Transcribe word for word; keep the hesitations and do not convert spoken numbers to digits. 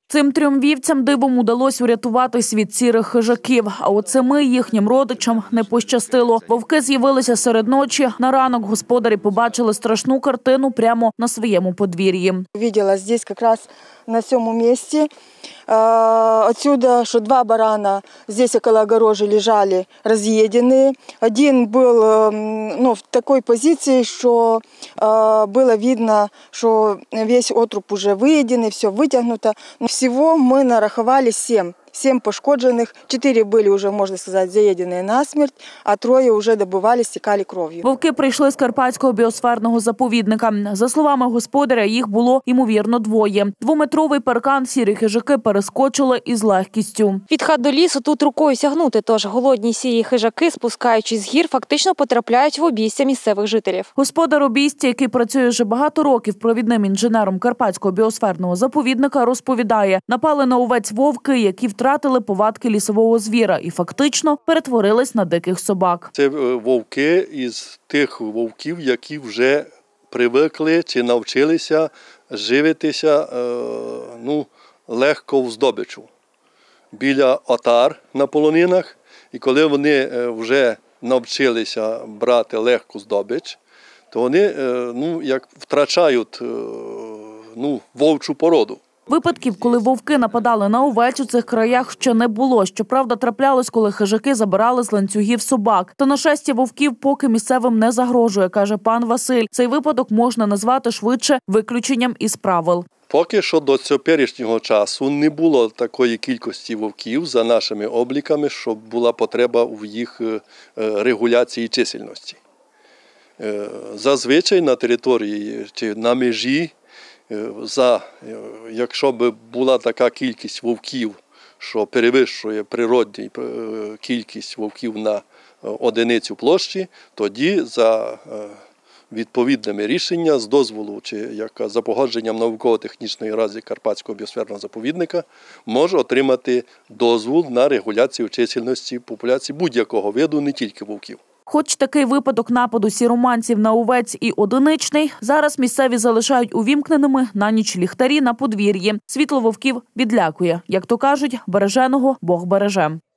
Цим трьом вівцям дивом удалось врятуватись від сірих хижаків, а от семи їхнім родичам не пощастило. Вовки з'явилися серед ночі. На ранок господарі побачили страшну картину прямо на своєму подвір'ї. Бачила тут якраз на цьому місці. Отсюда, что два барана здесь около огорожи лежали разъеденные. Один был ну, в такой позиции, что э, было видно, что весь отруб уже выеденный, все вытянуто. Всего мы нараховали семь. Семь пошкоджених, чотири були вже, можна сказати, заїдені насмерть, а троє вже добивали, стікали кров'ю. Вовки прийшли з Карпатського біосферного заповідника. За словами господаря, їх було, ймовірно, двоє. Двометровий паркан сірі хижаки перескочили із легкістю. Від хат до лісу тут рукою сягнути, тож голодні сірі хижаки, спускаючись з гір, фактично потрапляють в обійстя місцевих жителів. Господар обійстя, який працює вже багато років провідним інженером Карпатського біосферного заповідника, розповідає, напали на овець вовки, які втратили втратили повадки лісового звіра і фактично перетворились на диких собак. Це вовки із тих вовків, які вже привикли чи навчилися живитися ну, легко в здобичу. Біля отар на полонинах, і коли вони вже навчилися брати легку здобич, то вони ну, як втрачають ну, вовчу породу. Випадків, коли вовки нападали на овець, у цих краях ще не було. Щоправда, траплялось, коли хижаки забирали з ланцюгів собак. Та нашестя вовків поки місцевим не загрожує, каже пан Василь. Цей випадок можна назвати швидше виключенням із правил. Поки що до теперішнього часу не було такої кількості вовків за нашими обліками, щоб була потреба в їх регуляції чисельності. Зазвичай на території чи на межі, За, якщо б була така кількість вовків, що перевищує природню кількість вовків на одиницю площі, тоді за відповідними рішеннями з дозволу чи як за погодженням науково-технічної ради Карпатського біосферного заповідника може отримати дозвіл на регуляцію чисельності популяції будь-якого виду, не тільки вовків. Хоч такий випадок нападу сіроманців на овець і одиничний, зараз місцеві залишають увімкненими на ніч ліхтарі на подвір'ї. Світло вовків відлякує. Як то кажуть, береженого Бог береже.